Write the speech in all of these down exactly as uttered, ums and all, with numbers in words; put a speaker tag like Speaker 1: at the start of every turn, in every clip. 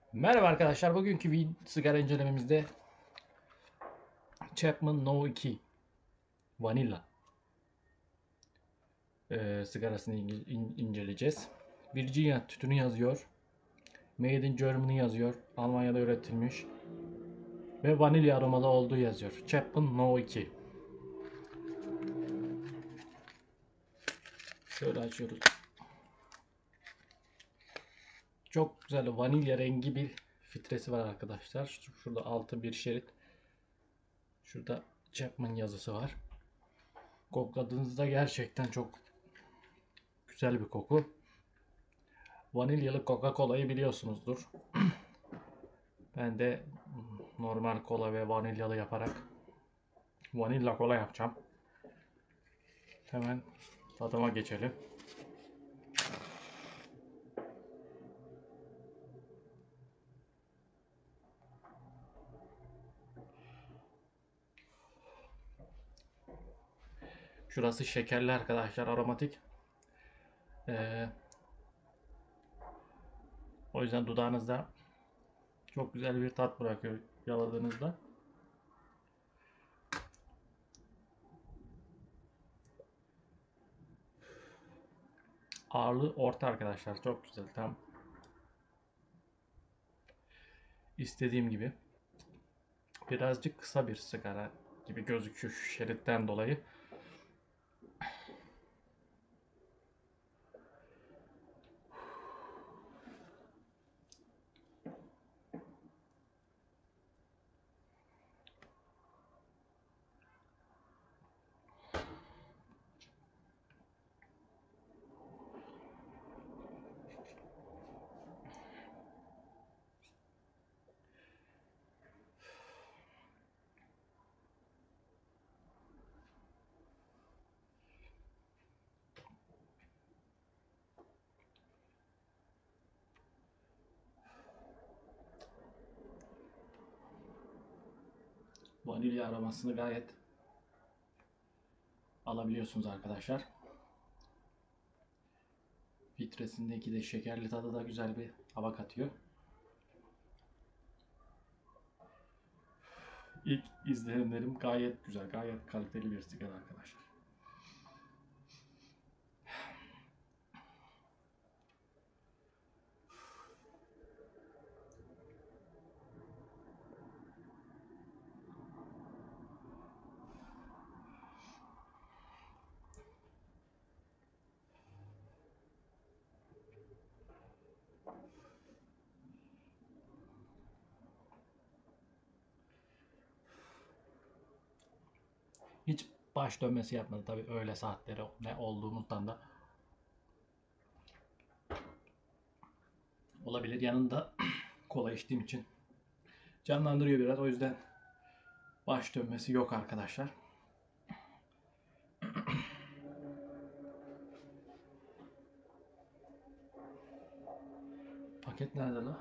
Speaker 1: Merhaba arkadaşlar. Bugünkü vid- sigara incelememizde Chapman No iki Vanilla e, sigarasını in- in- inceleyeceğiz. Virginia tütünü yazıyor. Made in Germany yazıyor. Almanya'da üretilmiş. Ve vanilya aromalı olduğu yazıyor. Chapman No iki. Şöyle açıyoruz. Çok güzel vanilya rengi bir filtresi var arkadaşlar. Şurada altı bir şerit. Şurada Chapman yazısı var. Kokladığınızda gerçekten çok güzel bir koku. Vanilyalı Coca-Cola'yı biliyorsunuzdur. Ben de normal kola ve vanilyalı yaparak vanilya kola yapacağım. Hemen tadıma geçelim. Şurası şekerli arkadaşlar, aromatik. Ee, o yüzden dudağınızda çok güzel bir tat bırakıyor yaladığınızda. Ağırlığı orta arkadaşlar, çok güzel, tam istediğim gibi. Birazcık kısa bir sigara gibi gözüküyor şu şeritten dolayı. Vanilya aromasını gayet alabiliyorsunuz arkadaşlar. Filtresindeki de şekerli tadı da güzel bir hava katıyor. İlk izlenimlerim gayet güzel, gayet kaliteli bir sigara arkadaşlar. Hiç baş dönmesi yapmadı tabii, öğle saatleri ne olduğumuzdan da olabilir. Yanında kola içtiğim için canlandırıyor biraz, o yüzden baş dönmesi yok arkadaşlar. Paket nerede la?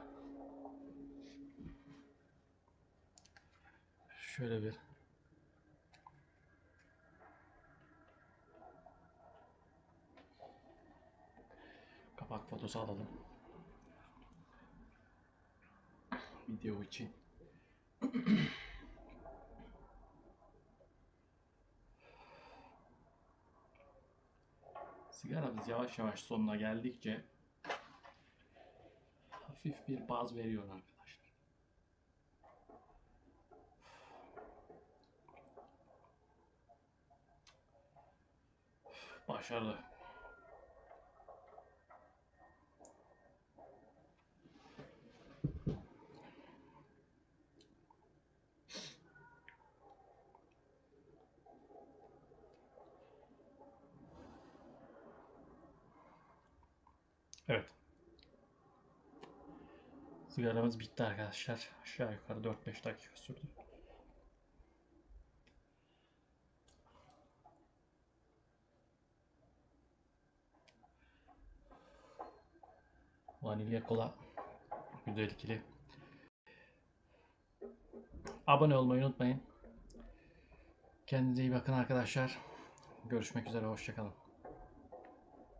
Speaker 1: Şöyle bir kapak fotosu alalım video için. Sigaramız yavaş yavaş sonuna geldikçe hafif bir baz veriyor arkadaşlar. Başarılı. Evet. Sigaramız bitti arkadaşlar. Aşağı yukarı dört beş dakika sürdü. Vanilya kola güzel ikili. Abone olmayı unutmayın. Kendinize iyi bakın arkadaşlar. Görüşmek üzere. Hoşçakalın.